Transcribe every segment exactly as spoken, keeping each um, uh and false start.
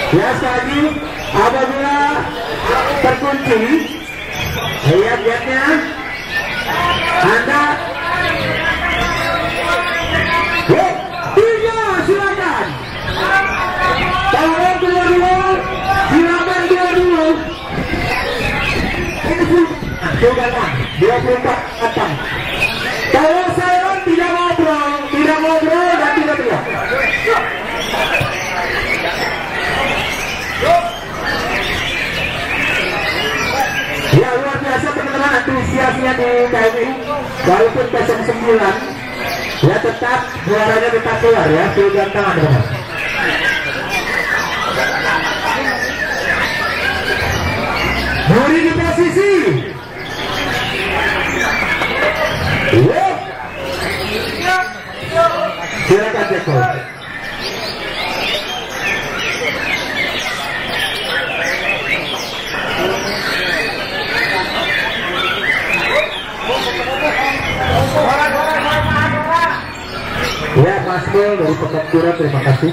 Ya sekali apabila terkunci, lihat lihatnya, Anda, oh, tiga silakan. Tolong dua dua, silakan dua dua. Ini pun, silakan dua puluh empat datang. Kalau saya tidak ngobrol, tidak ngobrol dan tidak teriak. Ya luar biasa teman-teman antusiasnya di K M I, walaupun nol sembilan ya tetap juaranya tetap keluar ya, pegang tangan teman. Muri di posisi. Ya. Silakan Jeko. Ya Mas Mil dari Pekapura, terima kasih.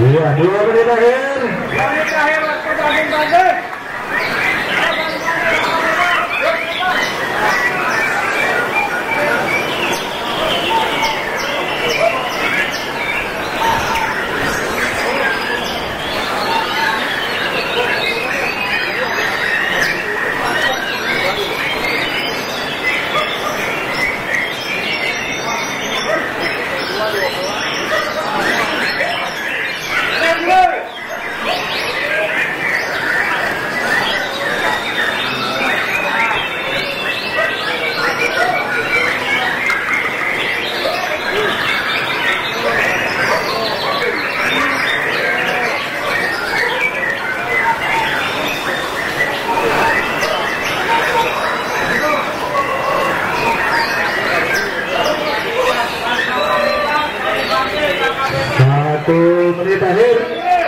Iya, dua menit akhir. Dua menit akhir waktu banding-banding. Satu menit akhir.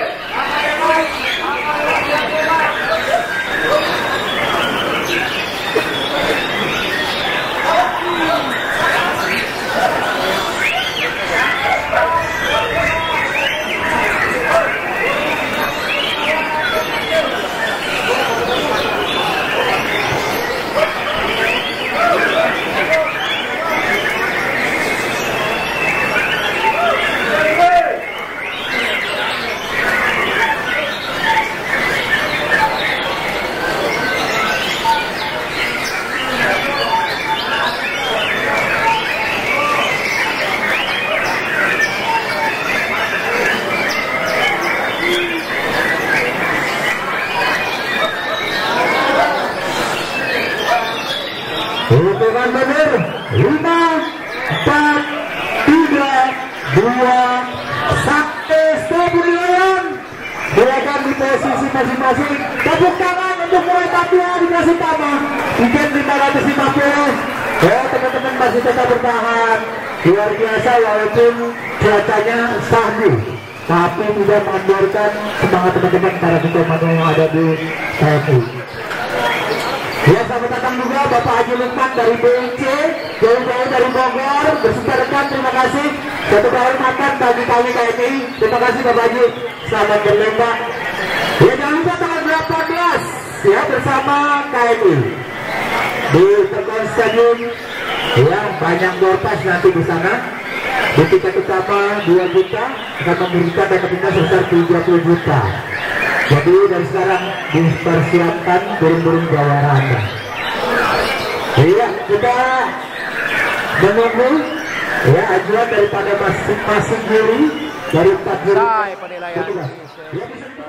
Hitungan benar, lima, empat, tiga, dua, satu, stop penilaian. Silakan di posisi masing-masing. Tepuk tangan untuk mulai Papua dikasih tambah tiket lima ratus lima puluh. Ya, teman-teman masih tetap bertahan. Luar biasa walaupun cuacanya sahdu, tapi tidak mengendorkan semangat teman-teman para komando yang ada di T N I. Ya, selamat datang juga Bapak Haji Lukman dari B I C, jauh-jauh dari Bogor, berserta rekan, terima kasih. Satu kehormatan bagi kami T N I, terima kasih Bapak Haji, selamat berlomba. Ya, jangan lupa tanggal delapan belas ya bersama K M I di Terkon Stadium. Ya, banyak doorpass nanti di sana. Di tiket utama dua juta akan memberikan dapat kita sebesar tiga puluh juta. Jadi dari sekarang dipersiapkan burung-burung jawara Anda. Iya, kita menunggu ya ajuan daripada masing-masing juri dari empat juri.